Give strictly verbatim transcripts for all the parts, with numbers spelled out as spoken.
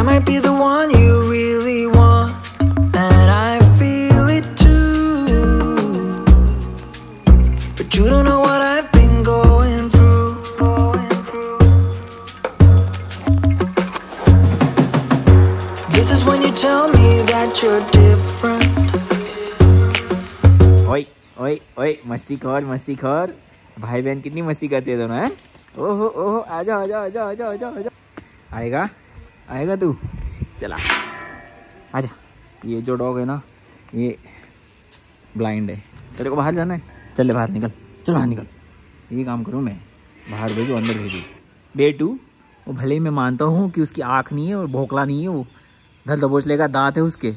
might be the one you really want, and I feel it too. But you don't know what I've been going through. This is when you tell me that you're different. ओए ओए ओए मस्ती खोर मस्ती खोर, भाई बहन कितनी मस्ती करते हैं दोनों हैं। ओहो ओहो आजा आजा आजा आजा आजा आजा, आएगा आएगा तू, चला आजा। ये जो डॉग है ना ये ब्लाइंड है, तेरे को बाहर जाना है, चल ले बाहर निकल, चल बाहर निकल। ये काम करूँ मैं, बाहर भेजो अंदर भेजो। बेटू वो भले ही मैं मानता हूँ कि उसकी आँख नहीं है और भोंकला नहीं है, वो धर दबोच लेगा, दांत है उसके,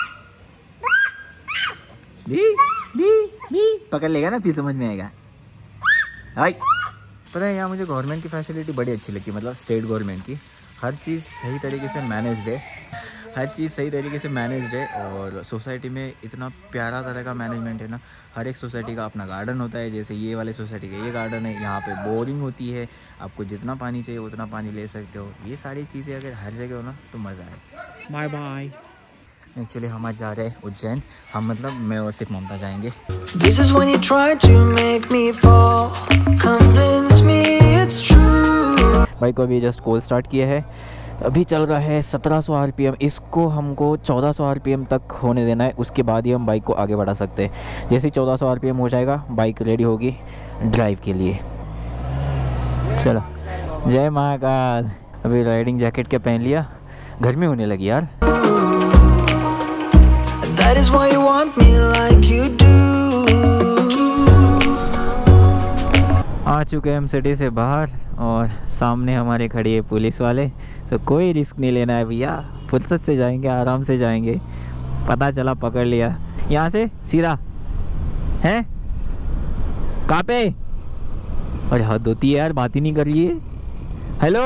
भी भी भी पकड़ लेगा ना, फिर समझ में आएगा। हाय पता है यहाँ मुझे गवर्नमेंट की फैसिलिटी बड़ी अच्छी लगती है, मतलब स्टेट गवर्नमेंट की हर चीज़ सही तरीके से मैनेज्ड है, हर चीज़ सही तरीके से मैनेज्ड है। और सोसाइटी में इतना प्यारा तरह का मैनेजमेंट है ना, हर एक सोसाइटी का अपना गार्डन होता है, जैसे ये वाले सोसाइटी का ये गार्डन है, यहाँ पे बोरिंग होती है, आपको जितना पानी चाहिए उतना पानी ले सकते हो। ये सारी चीज़ें अगर हर जगह हो ना तो मज़ा है। Bye bye. एक्चुअली हम आज जा रहे हैं उज्जैन, हम मतलब मैं और सिर्फ ममता जाएंगे। This is when you try to make me fall, convince me it's true. भाई को अभी जस्ट कॉल स्टार्ट किया है, अभी चल रहा है सत्रह सौ आर पी एम, इसको हमको चौदह सौ आर पी एम तक होने देना है, उसके बाद ही हम बाइक को आगे बढ़ा सकते हैं। जैसे ही चौदह सौ आर पी एम हो जाएगा बाइक रेडी होगी ड्राइव के लिए। चलो जय महाकाल। अभी राइडिंग जैकेट क्या पहन लिया, गर्मी होने लगी यार। That is why you want me like you do. आ चुके हैं हम सिटी से बाहर और सामने हमारे खड़ी है पुलिस वाले, तो कोई रिस्क नहीं लेना है भैया, फुर्सत से जाएंगे, आराम से जाएंगे। पता चला पकड़ लिया, यहाँ से सीधा है कहाँ पे। अरे हद होती है यार, बात ही नहीं कर रही है। हेलो,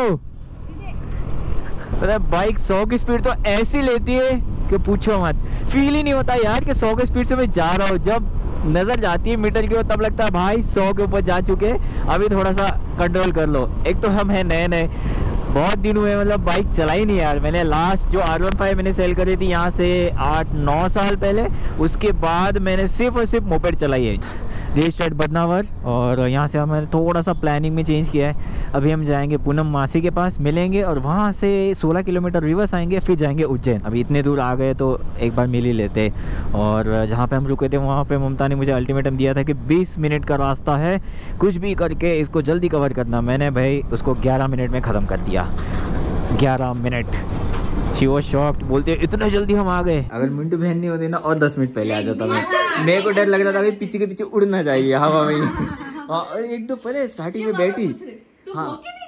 अरे बाइक सौ की स्पीड तो ऐसी लेती है कि पूछो मत, फील ही नहीं होता यार कि सौ की स्पीड से मैं जा रहा हूँ। जब नज़र जाती है मीटर की ओर तब लगता है भाई सौ के ऊपर जा चुके, अभी थोड़ा सा कंट्रोल कर लो। एक तो हम हैं नए नए, बहुत दिन हुए मतलब बाइक चलाई नहीं यार। मैंने लास्ट जो आर वन फाइव मैंने सेल करी थी यहाँ से आठ नौ साल पहले, उसके बाद मैंने सिर्फ और सिर्फ मोपेड चलाई है, रजिस्टर्ड बदनावर। और यहाँ से हमने थोड़ा सा प्लानिंग में चेंज किया है, अभी हम जाएंगे पूनम मासी के पास मिलेंगे और वहाँ से सोलह किलोमीटर रिवर्स आएंगे, फिर जाएंगे उज्जैन। अभी इतने दूर आ गए तो एक बार मिल ही लेते। और जहाँ पे हम रुके थे वहाँ पे ममता ने मुझे अल्टीमेटम दिया था कि बीस मिनट का रास्ता है, कुछ भी करके इसको जल्दी कवर करना। मैंने भाई उसको ग्यारह मिनट में ख़त्म कर दिया, ग्यारह मिनट। शी वॉज शॉक्ड, बोलते इतने जल्दी हम आ गए। अगर मिंटू बहन नहीं होती ना और दस मिनट पहले आ जाता मैं। मेरे को डर लग रहा था भाई पीछे के पीछे उड़ना चाहिए हवा में। हाँ एक दो पहले स्टार्टिंग में बैठी, हाँ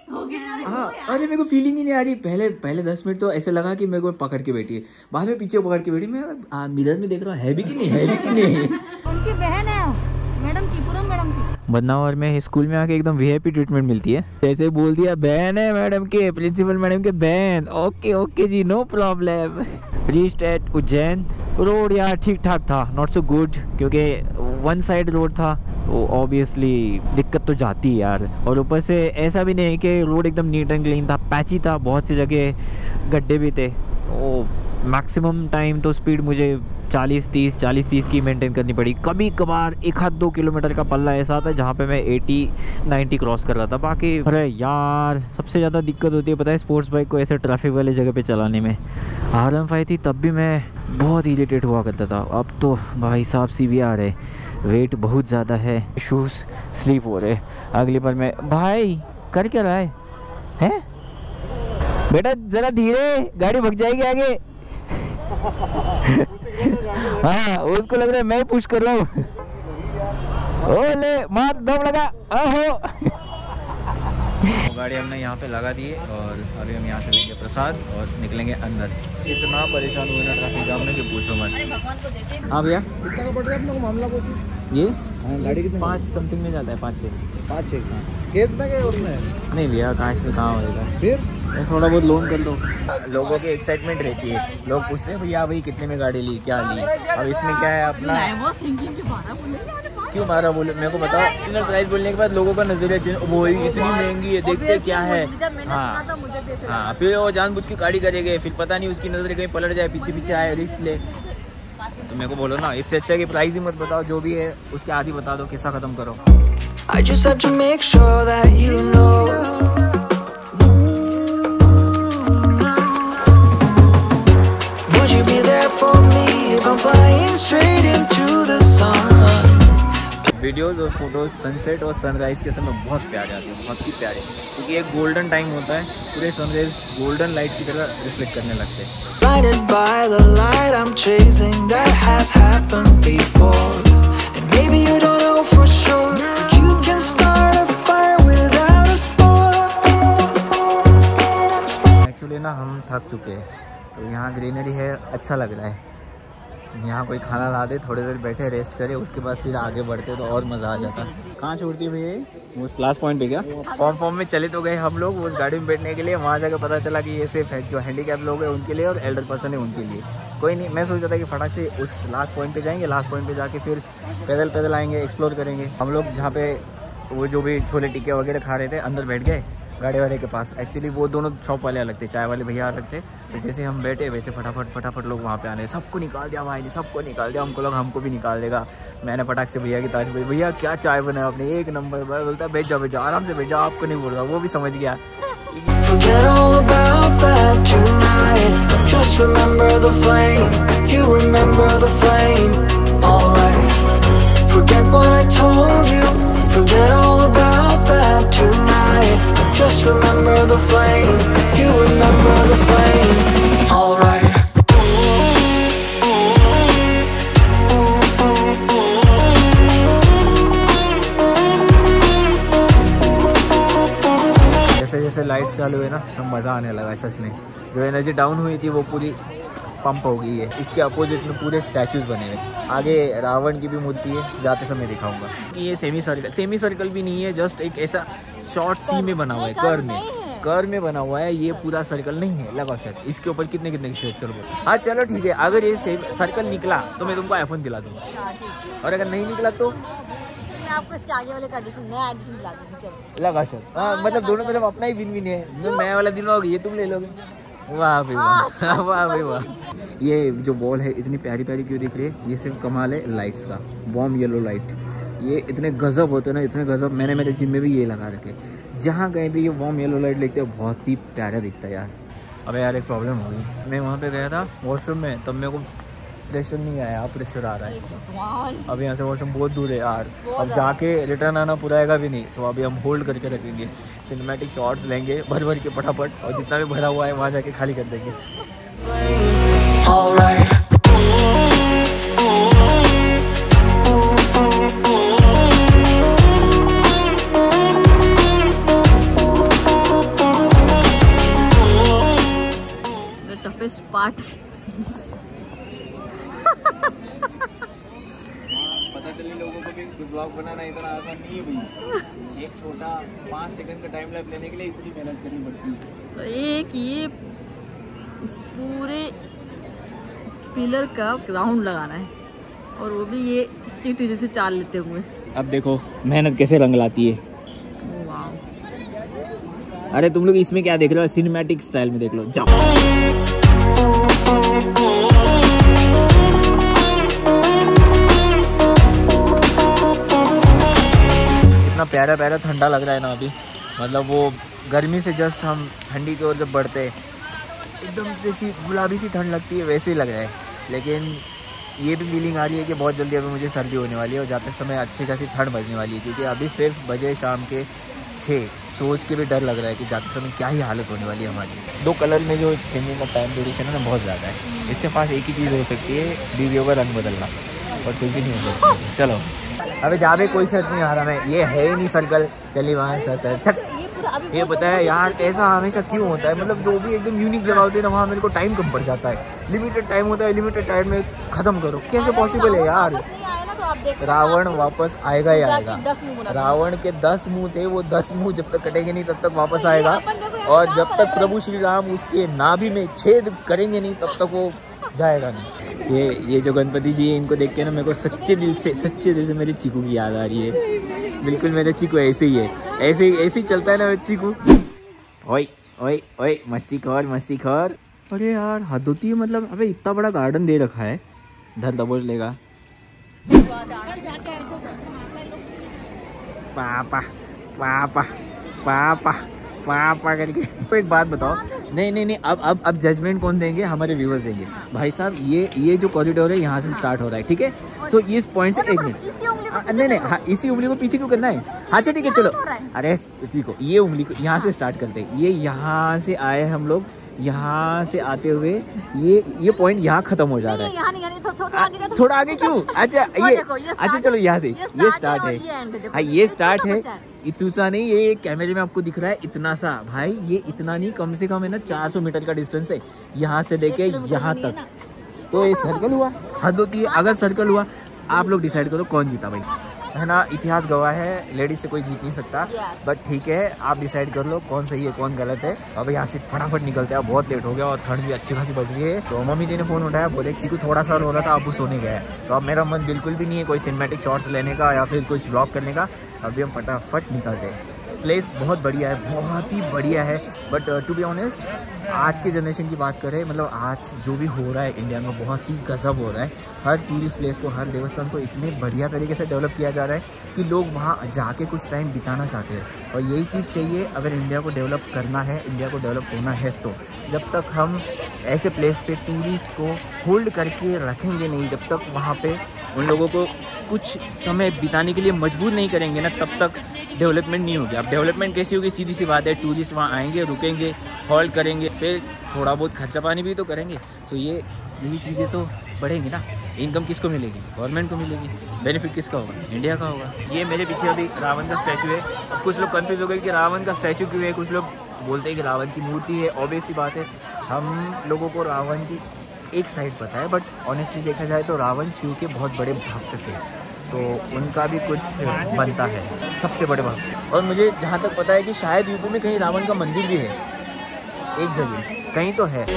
हाँ, अरे मेरे को फीलिंग ही नहीं आ रही। पहले पहले दस मिनट तो ऐसे लगा कि मेरे को पकड़ के बैठी है, बाद में पीछे पकड़ के बैठी। मैं मिरर में देख रहा हूँ है भी कि नहीं, है भी कि नहीं। उनकी बहन है मैडम की, पूरम मैडम की। बदनावर में स्कूल में आके एकदम वी आई पी ट्रीटमेंट मिलती है। जैसे बोल दिया बहन है मैडम के, प्रिंसिपल मैडम के बहन। ओके ओके जी, no problem. Reached at Ujjain. Road यार ठीक ठाक था, नॉट सो गुड, क्योंकि वन साइड रोड था, वो ऑब्वियसली दिक्कत तो जाती है यार। और ऊपर से ऐसा भी नहीं कि रोड एकदम नीट एंड क्लीन था, पैची था, बहुत सी जगह गड्ढे भी थे। ओ मैक्सिमम टाइम तो स्पीड मुझे चालीस तीस चालीस तीस की मेंटेन करनी पड़ी। कभी कभार एक हाथ दो किलोमीटर का पल्ला ऐसा था जहाँ पे मैं अस्सी नब्बे क्रॉस कर रहा था। बाकी अरे यार सबसे ज़्यादा दिक्कत होती है पता है स्पोर्ट्स बाइक को ऐसे ट्रैफिक वाली जगह पे चलाने में। आर वन फाइव थी तब भी मैं बहुत इरिटेट हुआ करता था, अब तो भाई साहब सी वी आर है, वेट बहुत ज़्यादा है, शूज़ स्लीप हो रहे। अगली बार मैं भाई कर क्या रहा है, है? बेटा ज़रा धीरे, गाड़ी भग जाएगी आगे। हाँ उसको लग रहा है मैं पुश कर रहा हूँ। ओले मार दम लगा, आहो। गाड़ी हमने यहाँ पे लगा दी है और अभी हम यहाँ से लेंगे प्रसाद और निकलेंगे अंदर। इतना परेशान हुए ना ट्रैफिक जाम में कि पूछो मत। हाँ भैया कितना का पड़ रहा है अपने को मामला कुछ? ये हाँ, गाड़ी कितने पाँच समथिंग में जाता है, पाँच छः पाँच छः केस में क्या उसमें नहीं भैया, कांच में कहाँ होएगा, फिर थोड़ा बहुत लोन कर लो। लोगों की एक्साइटमेंट रहती है, लोग पूछते हैं भैया भाई कितने में गाड़ी ली, क्या ली। अब इसमें क्या है अपना क्यों मारा बोले मेरे को बता। ओरिजिनल प्राइस बोलने के बाद लोगों का नजरिया चेंज, वो इतनी महंगी है, देखते क्या है। हाँ हाँ, फिर वो जानबूझ के गाड़ी करेंगे, फिर पता नहीं उसकी नजर कहीं पलट जाए, पीछे पीछे आए, रिस्क ले। तो मेरे को बोलो ना, इससे अच्छा कि प्राइस ही मत बताओ, जो भी है उसके आधी बता दो, किस्सा खत्म करो। I just have to make sure that you know. Would you be there for me if I'm flying straight into the sun? Videos और फोटोज सनसेट और सनराइज के समय बहुत प्यारे आते हैं, बहुत ही प्यारे, क्योंकि एक गोल्डन टाइम होता है, पूरे सनराइज गोल्डन लाइट की तरह रिफ्लेक्ट करने लगते हैं। Blinded by the light I'm chasing, that has happened before. And maybe you don't know for sure, but you can start a fire without a spark. Actually ना हम थक चुके हैं, तो यहाँ ग्रीनरी है, अच्छा लग रहा है। यहाँ कोई खाना ला दे, थोड़ी देर बैठे रेस्ट करे, उसके बाद फिर आगे बढ़ते तो और मज़ा आ जाता। कहाँ छोड़ती है भैया? उस लास्ट पॉइंट पे क्या फॉर्म फॉर्म में चले तो गए हम लोग उस गाड़ी में बैठने के लिए, वहाँ जाकर पता चला कि ये सिर्फ है जो हैंडीकैप लोग हैं उनके लिए और एल्डर पर्सन है उनके लिए। कोई नहीं, मैं सोच रहा था कि फटाक से उस लास्ट पॉइंट पे जाएंगे, लास्ट पॉइंट पे जाके फिर पैदल पैदल आएंगे, एक्सप्लोर करेंगे। हम लोग जहाँ पे वो जो भी छोले टिक्के वगैरह खा रहे थे, अंदर बैठ गए गाड़ी वाले के पास। एक्चुअली वो दोनों शॉप वाले अलग थे, चाय वाले भैया अलग थे। तो जैसे हम बैठे वैसे फटाफट फटाफट लोग वहाँ पे आने, सबको निकाल दिया भाई ने, सबको निकाल दिया। हमको लोग हमको भी निकाल देगा। मैंने फटाक से भैया की तारीफ की, भैया क्या चाय बनाया आपने, एक नंबर। बोलता बैठ जाओ बैठ जाओ, आराम से बैठ जाओ, आपको नहीं बोल रहा, वो भी समझ गया। Forget all about that tonight. Just remember the flame. You remember the flame. Alright. Forget what I told you. Forget all about that tonight. Just remember the flame. You remember the flame. Alright. जैसे जैसे lights चालू हुए ना, तो मज़ा आने लगा सच में। जो एनर्जी डाउन हुई थी वो पूरी पंप हो गई है। इसके अपोजिट में पूरे स्टैचूज बने हुए, आगे रावण की भी मूर्ति है, जाते समय दिखाऊंगा। कि ये सेमी सर्कल सेमी सर्कल भी नहीं है, जस्ट एक ऐसा शॉर्ट सी में बना हुआ है, कर में कर में बना हुआ है। ये पूरा सर्कल नहीं है, लगा शायद। इसके ऊपर कितने कितने शेड, चलो हाँ चलो ठीक है। अगर ये सेम सर्कल निकला तो मैं तुमको आईफोन दिला दूंगा, और अगर नहीं निकला तो मैं आपको इसके आगे वाले का एडिशन, नया एडिशन दिला दूंगी। चलो लगा शायद। हाँ मतलब दोनों तरफ अपना ही विन विन है। जो नया वाला दिलवाओगे ये तुम ले लोगे। वाह भाई वाह, वाह भाई वाह। ये जो बॉल है इतनी प्यारी प्यारी क्यों दिख रही है? ये सिर्फ कमाल है लाइट्स का, वार्म येलो लाइट। ये इतने गजब होते हैं ना, इतने गजब। मैंने मेरे जिम में भी ये लगा रखे, जहाँ कहीं भी ये वार्म येलो लाइट देखते हैं बहुत ही प्यारा दिखता है यार। अबे यार एक प्रॉब्लम हो गई, मैं वहाँ पे गया था वॉशरूम में, तब मेरे को प्रेशर नहीं आया, प्रेशर आ रहा है। अब यहाँ से वॉशरूम बहुत दूर है यार, अब जाके रिटर्न आना पूरा आएगा भी नहीं, तो अभी हम होल्ड करके रखेंगे। सिनेमैटिक शॉट्स लेंगे भर भर के फटाफट, और जितना भी भरा हुआ है वहाँ जाके खाली कर देंगे। टफेस्ट पार्ट पता चले लोगों को भी ब्लॉग बनाना इतना आसान नहीं है भाई। एक छोटा पाँच सेकंड का टाइम लैप लेने के लिए इतनी मेहनत करनी पड़ती है। तो एक ये इस पूरे पिलर का राउंड लगाना है, और वो भी ये चींटी जैसे चाल लेते हुए। अब देखो मेहनत कैसे रंग लाती है। ओ वाह। अरे तुम लोग इसमें क्या देख रहे हो? सिनेमैटिक स्टाइल में देख लो, जाओ। इतना प्यारा प्यारा ठंडा लग रहा है ना अभी, मतलब वो गर्मी से जस्ट हम ठंडी की ओर जब बढ़ते एकदम जैसी गुलाबी सी ठंड लगती है वैसे ही लग रहा है। लेकिन ये भी फीलिंग आ रही है कि बहुत जल्दी अभी मुझे सर्दी होने वाली है, और जाते समय अच्छी खासी ठंड बजने वाली है, क्योंकि अभी सिर्फ बजे शाम के छः। सोच के भी डर लग रहा है कि जाते समय क्या ही हालत होने वाली है हमारी। दो कलर में जो चेंजिंग का टाइम ड्यूरेशन है ना बहुत ज़्यादा है। इससे पास एक ही चीज़ हो सकती है, बीवियों का रंग बदलना, और कुछ भी नहीं हो सकता। चलो अबे जावे कोई शर्ट नहीं आ रहा मैं, ये है ही नहीं सर्कल। चलिए वहाँ शर्ट है छक। ये पता है यार ऐसा हमेशा क्यों होता है, मतलब जो भी एकदम यूनिक जगह होती है ना वहाँ मेरे को टाइम कम पड़ जाता है। लिमिटेड टाइम होता है, लिमिटेड टाइम में ख़त्म करो, कैसे पॉसिबल है यार? रावण वापस आएगा ही आएगा। रावण के दस मुंह थे, वो दस मुंह जब तक कटेंगे नहीं तब तक वापस आएगा, और जब तक प्रभु श्री राम उसके नाभि में छेद करेंगे नहीं तब तक वो जाएगा नहीं। ये ये जो गणपति जी है इनको देख के ना मेरे को सच्चे दिल से सच्चे दिल से मेरे चीकू की याद आ रही है। बिल्कुल मेरे चीकू ऐसे ही है, ऐसे ही ऐसे ही चलता है ना मेरे चीकू। ओए ओए ओए मस्ती खौर मस्ती खौर। अरे यार हद होती है, मतलब अबे इतना बड़ा गार्डन दे रखा है, धर दबोच लेगा। पापा पापा पापा पापा करके। तो एक बात बताओ, नहीं नहीं नहीं अब अब अब जजमेंट कौन देंगे? हमारे व्यूअर्स देंगे। भाई साहब ये ये जो कॉरिडोर है यहाँ से स्टार्ट हो रहा है, ठीक है? सो so, इस पॉइंट से एक मिनट नहीं नहीं हाँ, इसी उंगली को पीछे क्यों करना है? हाँ ठीक है चलो, अरे ठीक हो, ये उंगली को यहाँ से स्टार्ट करते हैं। ये यहाँ से आए हम लोग, यहाँ से आते हुए ये ये पॉइंट यहाँ खत्म हो जा रहा है। यहाँ नहीं, यहाँ नहीं, थो, थो, थोड़ा आगे जा, थोड़ा आगे क्यों? अच्छा ये अच्छा चलो यहाँ से ये स्टार्ट है, हाँ ये स्टार्ट है। इतना नहीं, ये कैमरे में आपको दिख रहा है इतना सा, भाई ये इतना नहीं, कम से कम है ना चार सौ मीटर का डिस्टेंस है यहाँ से लेके यहाँ तक। तो ये सर्कल हुआ, हद होती है। अगर सर्कल हुआ, आप लोग डिसाइड करो कौन जीता भाई, है ना? इतिहास गवाह है, लेडीज से कोई जीत नहीं सकता। बट ठीक है, आप डिसाइड कर लो कौन सही है कौन गलत है। अब यहाँ से फटाफट निकलते हैं, बहुत लेट हो गया और ठंड भी अच्छी खासी बच रही है। तो मम्मी जी ने फ़ोन उठाया, बोले चीकू थोड़ा सा रो रहा था, अब वो सोने गया है। तो अब मेरा मन बिल्कुल भी नहीं है कोई सिनेमैटिक शॉट्स लेने का या फिर कुछ व्लॉग करने का। अभी हम फटाफट निकलते हैं। प्लेस बहुत बढ़िया है, बहुत ही बढ़िया है। बट टू बी ऑनेस्ट, आज के जनरेशन की बात करें, मतलब आज जो भी हो रहा है इंडिया में बहुत ही गजब हो रहा है। हर टूरिस्ट प्लेस को, हर देवस्थान को इतने बढ़िया तरीके से डेवलप किया जा रहा है कि लोग वहाँ जाके कुछ टाइम बिताना चाहते हैं। और यही चीज़ चाहिए अगर इंडिया को डेवलप करना है, इंडिया को डेवलप होना है। तो जब तक हम ऐसे प्लेस पे टूरिस्ट को होल्ड करके रखेंगे नहीं, जब तक वहाँ पे उन लोगों को कुछ समय बिताने के लिए मजबूर नहीं करेंगे ना, तब तक डेवलपमेंट नहीं होगी। अब डेवलपमेंट कैसी होगी? सीधी सी बात है, टूरिस्ट वहाँ आएंगे, रुकेंगे, हॉल्ट करेंगे, फिर थोड़ा बहुत खर्चा पानी भी तो करेंगे। तो ये यही चीज़ें तो बढ़ेंगी ना। इनकम किसको मिलेगी? गवर्नमेंट को मिलेगी। बेनिफिट किसका होगा? इंडिया का होगा। ये मेरे पीछे अभी रावण का स्टैचू है। अब कुछ लोग कंफ्यूज हो गए कि रावण का स्टैचू क्यों है, कुछ लोग बोलते हैं कि रावण की मूर्ति है। ऑब्वियस सी बात है, हम लोगों को रावण की एक साइड पता है, बट ऑनेस्टली देखा जाए तो रावण शिव के बहुत बड़े भक्त थे, तो उनका भी कुछ बनता है, सबसे बड़े भक्त। और मुझे जहाँ तक पता है कि शायद यूपी में कहीं रावण का मंदिर भी है, एक जगह कहीं तो है।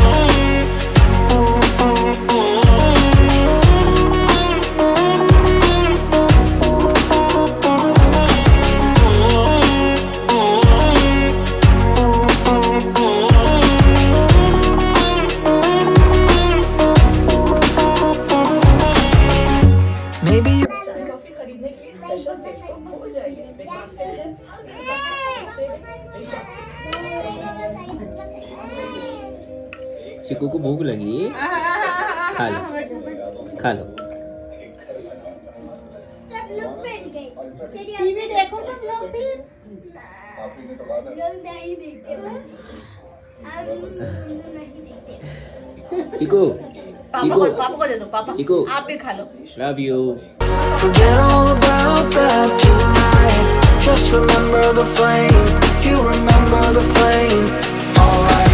चिकू को भूख लगी, खा लो खा लो। सब लोग बैठ गए, टीवी देखो सब लोग, फिर लोग नहीं देखते, हम नहीं देखते। चिकू चिकू पापा को दे दो, पापा चिकू आप भी खा लो। Love you. Forget all about that tonight. Just remember the flame. You remember the flame. Alright.